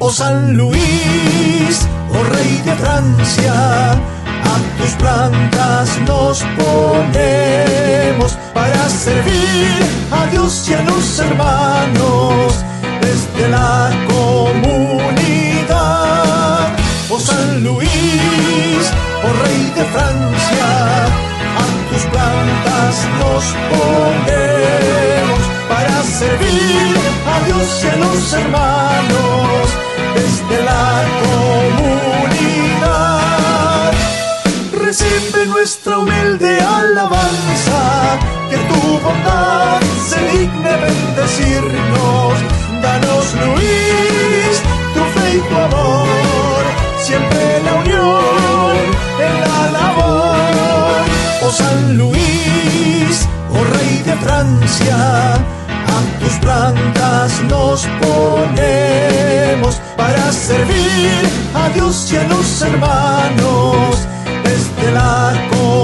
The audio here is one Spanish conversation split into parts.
Oh San Luis, oh Rey de Francia, a tus plantas nos ponemos para servir a Dios y a los hermanos desde la comunidad. Oh San Luis, oh Rey de Francia, a tus plantas nos ponemos para servir a Dios y a los hermanos desde la comunidad. Recibe nuestra humilde alabanza, que tu bondad se digne bendecirnos. Danos, Luis, tu fe y tu amor, siempre la unión en la labor. Oh San Luis, oh Rey de Francia, a tus plantas nos ponemos para servir a Dios y a los hermanos desde la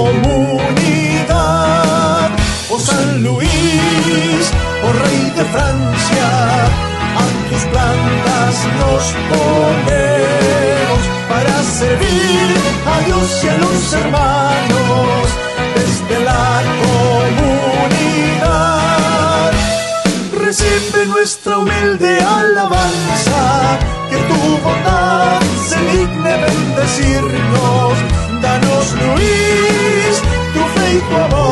comunidad. Oh San Luis, oh Rey de Francia, a tus plantas nos ponemos para servir a Dios y a los hermanos desde la comunidad. Recibe nuestra humilde alabanza, que tu bondad se digne bendecirnos. Danos, Luis, tu fe y tu amor,